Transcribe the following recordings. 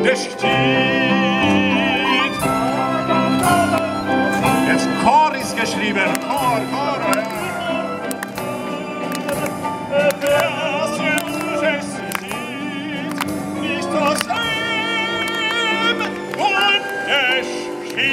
gestiegt. Jetzt Chor ist geschrieben, Chor, Chor, ja. Das jetzt sieht, nicht aus ihm und es geschieht.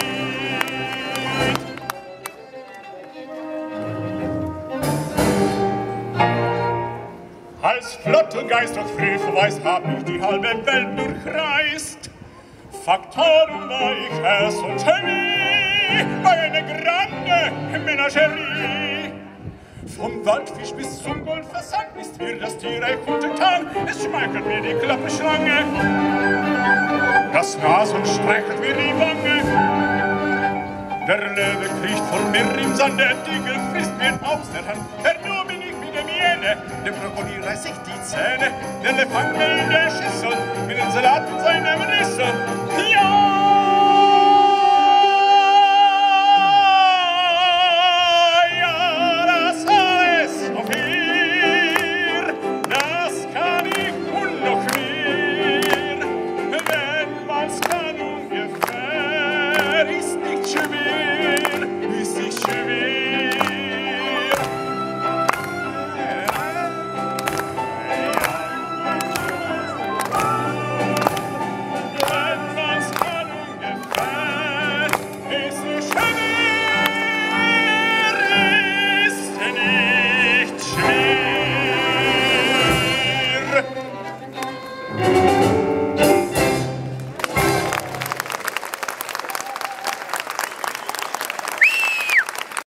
Als Flottengeist und Frühverweis hab ich die halbe Welt durchreist. Faktorum war ich es und Chemie bei einer grande Menagerie. Vom Waldfisch bis zum Goldversand ist mir das Tier ein guter Tag. Es schmeichelt mir die Klapperschlange, das Nas und streichelt mir die Wange. Der Löwe kriecht vor mir im Sand, der Igel frisst mir aus der Hand. Nur bin ich wie der Miene, der Krokodil reißt sich die Zähne, der Elefant will in der Schüssel, mit dem Salat in seinem Rüssel.